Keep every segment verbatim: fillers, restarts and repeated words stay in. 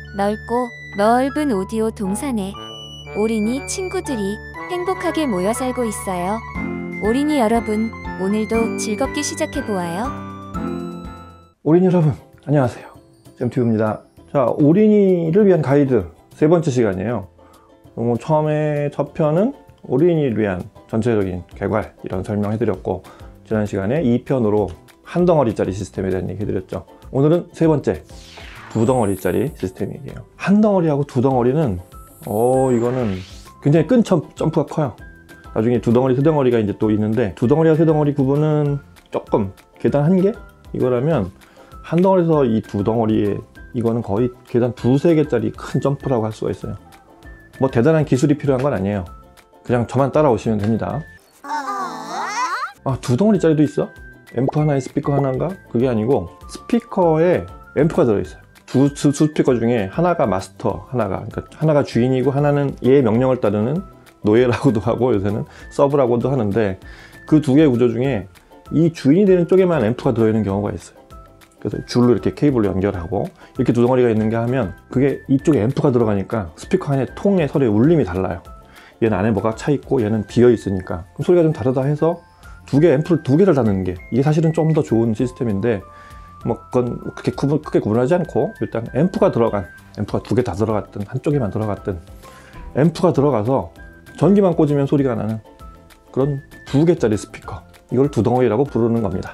넓고 넓은 오디오 동산에 오린이 친구들이 행복하게 모여 살고 있어요. 오린이 여러분, 오늘도 즐겁게 시작해보아요. 오린이 여러분, 안녕하세요. 쌤튜브입니다. 자, 오린이를 위한 가이드 세 번째 시간이에요. 어, 처음에 첫 편은 오린이를 위한 전체적인 개괄 이런 설명해드렸고, 지난 시간에 이 편으로 한 덩어리짜리 시스템에 대한 얘기 해드렸죠. 오늘은 세 번째, 두 덩어리짜리 시스템 얘기예요. 한 덩어리하고 두 덩어리는 어 이거는 굉장히 끈 점프가 커요. 나중에 두 덩어리, 세 덩어리가 이제 또 있는데, 두 덩어리와 세 덩어리 구분은 조금 계단 한 개? 이거라면 한 덩어리에서 이 두 덩어리에 이거는 거의 계단 두세 개짜리 큰 점프라고 할 수가 있어요. 뭐 대단한 기술이 필요한 건 아니에요. 그냥 저만 따라오시면 됩니다. 아, 두 덩어리짜리도 있어? 앰프 하나에 스피커 하나인가? 그게 아니고 스피커에 앰프가 들어있어요. 두, 두 스피커 중에 하나가 마스터, 하나가 그러니까 하나가 주인이고 하나는 얘의 명령을 따르는 노예라고도 하고 요새는 서브라고도 하는데, 그 두 개의 구조 중에 이 주인이 되는 쪽에만 앰프가 들어있는 경우가 있어요. 그래서 줄로 이렇게 케이블로 연결하고 이렇게 두 덩어리가 있는 게 하면, 그게 이쪽에 앰프가 들어가니까 스피커 안에 통의 소리의 울림이 달라요. 얘는 안에 뭐가 차 있고 얘는 비어 있으니까 그럼 소리가 좀 다르다 해서 두 개 앰프를 두 개를 닫는 게, 이게 사실은 좀 더 좋은 시스템인데, 뭐 그건 그렇게 구분, 크게 구분하지 않고 일단 앰프가 들어간, 앰프가 두 개 다 들어갔든 한쪽에만 들어갔든 앰프가 들어가서 전기만 꽂으면 소리가 나는 그런 두 개짜리 스피커, 이걸 두 덩어리라고 부르는 겁니다.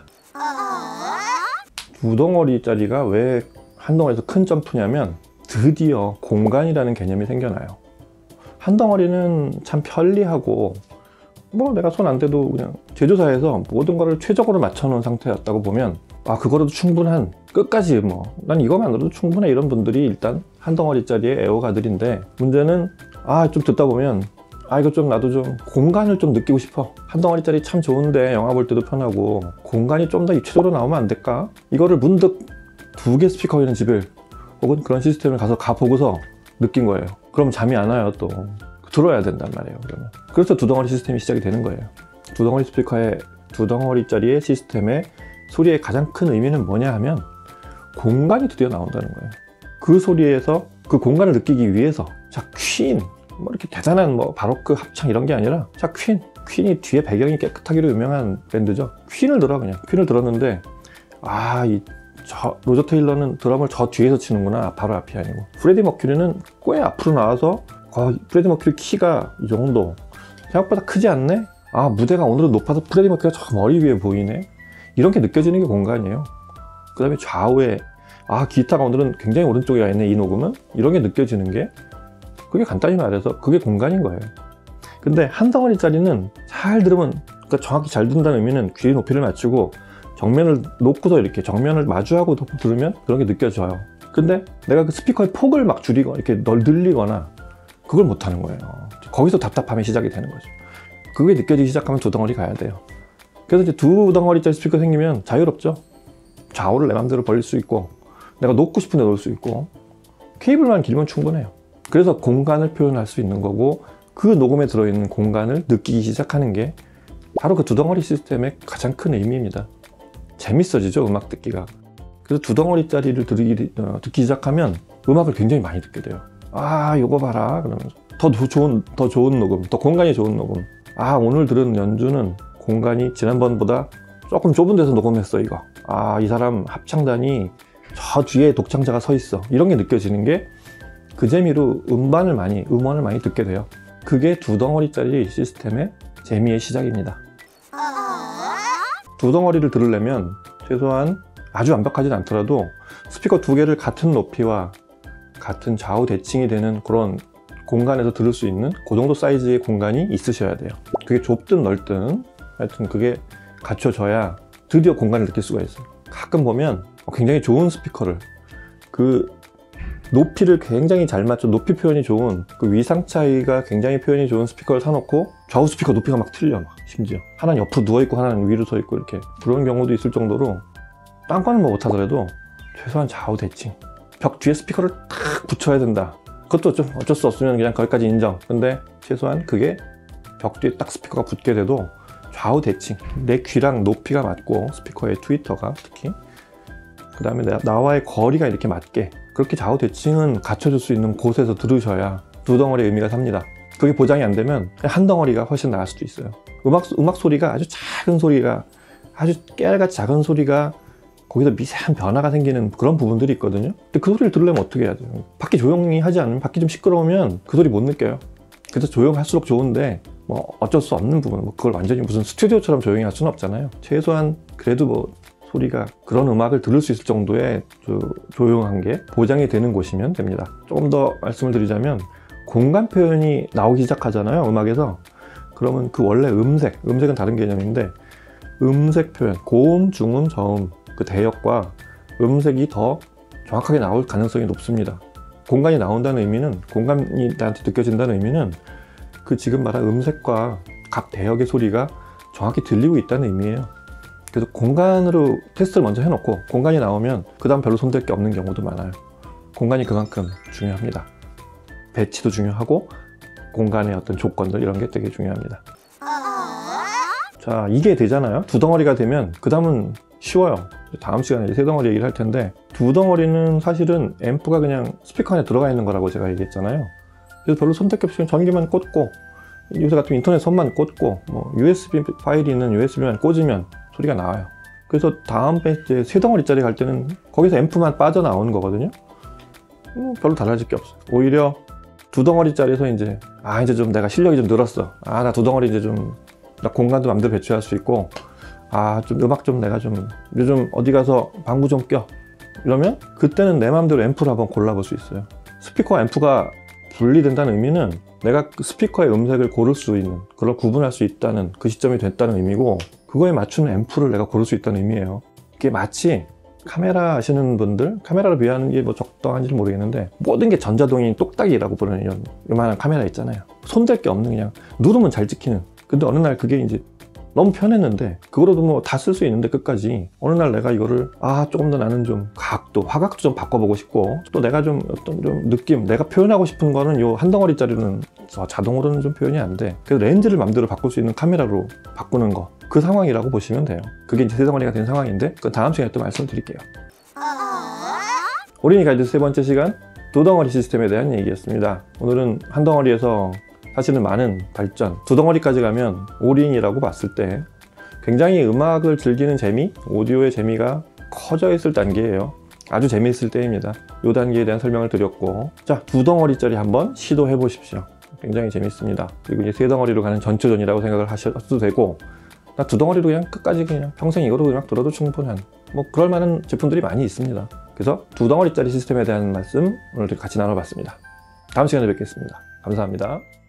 두 덩어리짜리가 왜 한 덩어리에서 큰 점프냐면, 드디어 공간이라는 개념이 생겨나요. 한 덩어리는 참 편리하고 뭐 내가 손 안 대도 그냥 제조사에서 모든 거를 최적으로 맞춰 놓은 상태였다고 보면, 아 그거라도 충분한, 끝까지 뭐 난 이거만으로도 충분해, 이런 분들이 일단 한 덩어리짜리의 애호가들인데, 문제는 아 좀 듣다 보면 아 이거 좀 나도 좀 공간을 좀 느끼고 싶어, 한 덩어리짜리 참 좋은데 영화 볼 때도 편하고 공간이 좀 더 입체적으로 나오면 안 될까? 이거를 문득 두 개 스피커 있는 집을 혹은 그런 시스템을 가서 가보고서 느낀 거예요. 그럼 잠이 안 와요. 또 들어야 된단 말이에요. 그러면 그래서 두 덩어리 시스템이 시작이 되는 거예요. 두 덩어리 스피커의 두 덩어리짜리의 시스템의 소리의 가장 큰 의미는 뭐냐 하면, 공간이 드디어 나온다는 거예요. 그 소리에서 그 공간을 느끼기 위해서, 자 퀸, 뭐 이렇게 대단한 뭐 바로크 합창 이런 게 아니라, 자 퀸, 퀸이 뒤에 배경이 깨끗하기로 유명한 밴드죠. 퀸을 들어, 그냥 퀸을 들었는데, 아 이 저 로저 테일러는 드럼을 저 뒤에서 치는구나, 바로 앞이 아니고. 프레디 머큐리는 꽤 앞으로 나와서, 어, 프레디 머큐리 키가 이 정도, 생각보다 크지 않네? 아 무대가 오늘은 높아서 프레디 머큐리가 저 머리 위에 보이네? 이런 게 느껴지는 게 공간이에요. 그 다음에 좌우에, 아 기타가 오늘은 굉장히 오른쪽에 와 있네, 이 녹음은? 이런 게 느껴지는 게, 그게 간단히 말해서 그게 공간인 거예요. 근데 한 덩어리짜리는 잘 들으면, 그러니까 정확히 잘 듣는다는 의미는 귀 높이를 맞추고 정면을 놓고서 이렇게 정면을 마주하고 들으면 그런 게 느껴져요. 근데 내가 그 스피커의 폭을 막 줄이거나 이렇게 널 늘리거나 그걸 못 하는 거예요. 거기서 답답함이 시작이 되는 거죠. 그게 느껴지기 시작하면 두 덩어리 가야 돼요. 그래서 이제 두 덩어리짜리 스피커 생기면 자유롭죠. 좌우를 내 맘대로 벌릴 수 있고, 내가 놓고 싶은 데 놓을 수 있고, 케이블만 길면 충분해요. 그래서 공간을 표현할 수 있는 거고, 그 녹음에 들어있는 공간을 느끼기 시작하는 게 바로 그 두 덩어리 시스템의 가장 큰 의미입니다. 재밌어지죠, 음악 듣기가. 그래서 두 덩어리짜리를 들기, 어, 듣기 시작하면 음악을 굉장히 많이 듣게 돼요. 아 요거 봐라 그러면서 더 좋은, 더 좋은 녹음, 더 공간이 좋은 녹음. 아 오늘 들은 연주는 공간이 지난번보다 조금 좁은 데서 녹음했어, 이거. 아 이 사람 합창단이 저 뒤에 독창자가 서 있어, 이런 게 느껴지는 게, 그 재미로 음반을 많이, 음원을 많이 듣게 돼요. 그게 두 덩어리짜리 시스템의 재미의 시작입니다. 두 덩어리를 들으려면 최소한 아주 완벽하진 않더라도 스피커 두 개를 같은 높이와 같은 좌우 대칭이 되는 그런 공간에서 들을 수 있는 그 정도 사이즈의 공간이 있으셔야 돼요. 그게 좁든 넓든 하여튼 그게 갖춰져야 드디어 공간을 느낄 수가 있어요. 가끔 보면 굉장히 좋은 스피커를, 그 높이를 굉장히 잘 맞춰, 높이 표현이 좋은, 그 위상 차이가 굉장히 표현이 좋은 스피커를 사놓고 좌우 스피커 높이가 막 틀려, 막 심지어 하나는 옆으로 누워있고 하나는 위로 서있고, 이렇게 그런 경우도 있을 정도로, 딴 거는 뭐 못하더라도 최소한 좌우 대칭, 벽 뒤에 스피커를 탁 붙여야 된다, 그것도 좀 어쩔 수 없으면 그냥 거기까지 인정. 근데 최소한 그게 벽 뒤에 딱 스피커가 붙게 돼도 좌우 대칭, 내 귀랑 높이가 맞고, 스피커의 트위터가 특히, 그 다음에 나와의 거리가 이렇게 맞게, 그렇게 좌우 대칭은 갖춰줄 수 있는 곳에서 들으셔야 두 덩어리의 의미가 삽니다. 그게 보장이 안 되면 한 덩어리가 훨씬 나을 수도 있어요. 음악, 음악 소리가 아주 작은 소리가, 아주 깨알같이 작은 소리가 거기서 미세한 변화가 생기는 그런 부분들이 있거든요. 근데 그 소리를 들으려면 어떻게 해야 돼요? 밖이 조용히 하지 않으면, 밖이 좀 시끄러우면 그 소리 못 느껴요. 그래서 조용할수록 좋은데 뭐 어쩔 수 없는 부분, 뭐 그걸 완전히 무슨 스튜디오처럼 조용히 할 수는 없잖아요. 최소한 그래도 뭐 소리가 그런 음악을 들을 수 있을 정도의 조용한 게 보장이 되는 곳이면 됩니다. 조금 더 말씀을 드리자면 공간 표현이 나오기 시작하잖아요, 음악에서. 그러면 그 원래 음색, 음색은 다른 개념인데 음색 표현, 고음, 중음, 저음, 그 대역과 음색이 더 정확하게 나올 가능성이 높습니다. 공간이 나온다는 의미는, 공간이 나한테 느껴진다는 의미는 그 지금 말한 음색과 각 대역의 소리가 정확히 들리고 있다는 의미예요. 그래서 공간으로 테스트를 먼저 해놓고 공간이 나오면 그 다음 별로 손댈 게 없는 경우도 많아요. 공간이 그만큼 중요합니다. 배치도 중요하고 공간의 어떤 조건들, 이런 게 되게 중요합니다. 자, 이게 되잖아요. 두 덩어리가 되면 그 다음은 쉬워요. 다음 시간에 세 덩어리 얘기를 할 텐데, 두 덩어리는 사실은 앰프가 그냥 스피커 안에 들어가 있는 거라고 제가 얘기했잖아요. 그래서 별로 선택 게 없이 전기만 꽂고, 요새 같은 인터넷 선만 꽂고, 뭐 유에스비 파일이 있는 유에스비만 꽂으면 소리가 나와요. 그래서 다음 배치 세 덩어리짜리 갈 때는 거기서 앰프만 빠져나오는 거거든요. 음, 별로 달라질 게 없어요. 오히려 두 덩어리짜리에서 이제 아 이제 좀 내가 실력이 좀 늘었어. 아 나 두 덩어리 이제 좀 나 공간도 마음대로 배치할 수 있고, 아 좀 음악 좀 내가 좀 요즘 어디 가서 방구 좀 껴, 이러면 그때는 내 마음대로 앰프를 한번 골라볼 수 있어요. 스피커와 앰프가 분리된다는 의미는 내가 그 스피커의 음색을 고를 수 있는, 그걸 구분할 수 있다는 그 시점이 됐다는 의미고, 그거에 맞추는 앰프를 내가 고를 수 있다는 의미예요. 이게 마치 카메라 하시는 분들, 카메라를 비하는 게 뭐 적당한지는 모르겠는데, 모든 게 전자동인 똑딱이라고 부르는 이런 요만한 카메라 있잖아요. 손댈 게 없는, 그냥 누르면 잘 찍히는. 근데 어느 날 그게 이제 너무 편했는데, 그거로도 뭐 다 쓸 수 있는데 끝까지, 어느 날 내가 이거를 아 조금 더 나는 좀 각도, 화각도 좀 바꿔보고 싶고, 또 내가 좀 어떤 좀 느낌, 내가 표현하고 싶은 거는 요 한 덩어리짜리는 자동으로는 좀 표현이 안 돼. 그래서 렌즈를 맘대로 바꿀 수 있는 카메라로 바꾸는 거, 그 상황이라고 보시면 돼요. 그게 이제 세 덩어리가 된 상황인데, 그 다음 시간에 또 말씀드릴게요. 오린이 가이드 세 번째 시간, 두 덩어리 시스템에 대한 얘기였습니다. 오늘은 한 덩어리에서 사실은 많은 발전, 두 덩어리까지 가면 오린이라고 봤을 때 굉장히 음악을 즐기는 재미, 오디오의 재미가 커져 있을 단계예요. 아주 재미있을 때입니다. 이 단계에 대한 설명을 드렸고, 자, 두 덩어리짜리 한번 시도해 보십시오. 굉장히 재밌습니다. 그리고 이제 세 덩어리로 가는 전초전이라고 생각을 하셔도 되고, 나 두 덩어리로 그냥 끝까지 그냥 평생 이거로 음악 들어도 충분한, 뭐 그럴 만한 제품들이 많이 있습니다. 그래서 두 덩어리짜리 시스템에 대한 말씀 오늘 같이 나눠봤습니다. 다음 시간에 뵙겠습니다. 감사합니다.